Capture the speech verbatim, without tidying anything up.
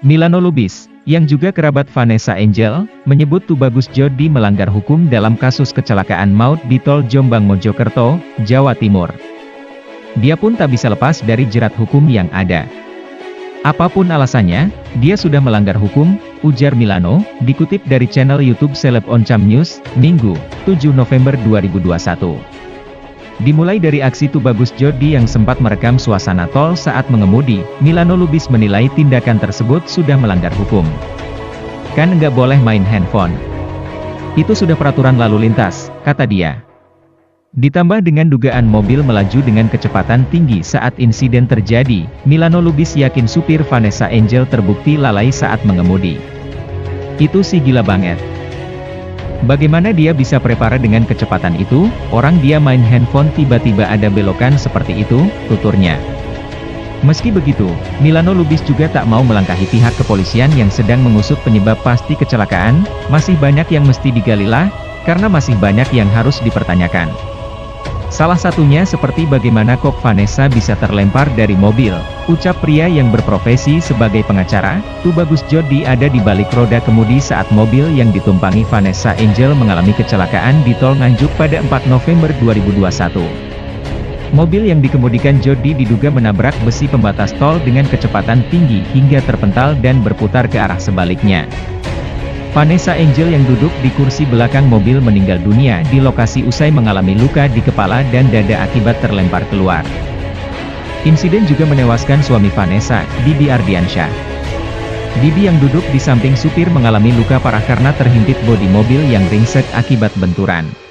Milano Lubis, yang juga kerabat Vanessa Angel, menyebut Tubagus Jodi melanggar hukum dalam kasus kecelakaan maut di Tol Jombang Mojokerto, Jawa Timur. Dia pun tak bisa lepas dari jerat hukum yang ada. Apapun alasannya, dia sudah melanggar hukum, ujar Milano, dikutip dari channel YouTube Seleb Oncam News, Minggu, tujuh November dua ribu dua puluh satu. Dimulai dari aksi Tubagus Jodi yang sempat merekam suasana tol saat mengemudi, Milano Lubis menilai tindakan tersebut sudah melanggar hukum. Kan nggak boleh main handphone. Itu sudah peraturan lalu lintas, kata dia. Ditambah dengan dugaan mobil melaju dengan kecepatan tinggi saat insiden terjadi, Milano Lubis yakin supir Vanessa Angel terbukti lalai saat mengemudi. Itu sih gila banget. Bagaimana dia bisa prepare dengan kecepatan itu? Orang dia main handphone tiba-tiba ada belokan seperti itu, tuturnya. Meski begitu, Milano Lubis juga tak mau melangkahi pihak kepolisian yang sedang mengusut penyebab pasti kecelakaan. Masih banyak yang mesti digali lah, karena masih banyak yang harus dipertanyakan. Salah satunya seperti bagaimana kok Vanessa bisa terlempar dari mobil, ucap pria yang berprofesi sebagai pengacara. Tubagus Jodi ada di balik roda kemudi saat mobil yang ditumpangi Vanessa Angel mengalami kecelakaan di Tol Nganjuk pada empat November dua ribu dua puluh satu. Mobil yang dikemudikan Jodi diduga menabrak besi pembatas tol dengan kecepatan tinggi hingga terpental dan berputar ke arah sebaliknya. Vanessa Angel yang duduk di kursi belakang mobil meninggal dunia di lokasi usai mengalami luka di kepala dan dada akibat terlempar keluar. Insiden juga menewaskan suami Vanessa, Didi Ardiansyah. Didi yang duduk di samping supir mengalami luka parah karena terhimpit bodi mobil yang ringsek akibat benturan.